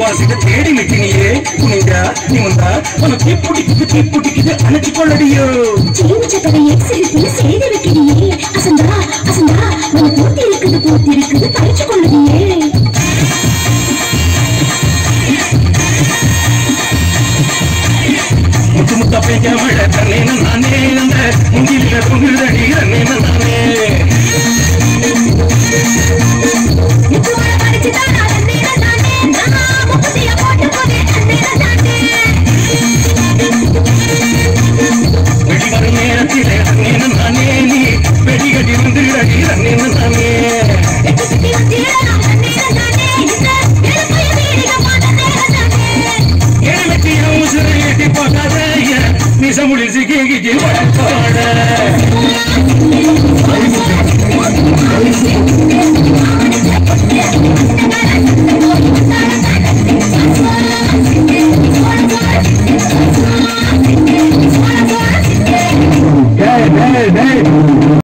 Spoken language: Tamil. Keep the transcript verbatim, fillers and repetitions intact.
வாசிக்க தேடி நிற்கினியே குனிந்தா நிமிந்தா உனக்கு தீப்புட்டிக்குது தீப்புட்டிக்குது அணைச்சு கொள்ளடியோ சேமிச்ச கதையை சிரிப்பில் செய்து வைக்கிறியே அசந்தா அசந்தா உன பூர்த்தி இருக்குது பூர்த்தி இருக்குது பறிச்சு கொள்ளுதியே முத்து முத்தா பெய்ய மழை தன்னேன நானே அந்த முங்கில பொங்குதடி தன்னேன நானே வெளிவரும் நேரத்திலே தன்னேன நானே நீ வெடிகடி வந்துடடி தன்னேன நானே நிசமுடி சிக்கி பாட Hey, hey, hey!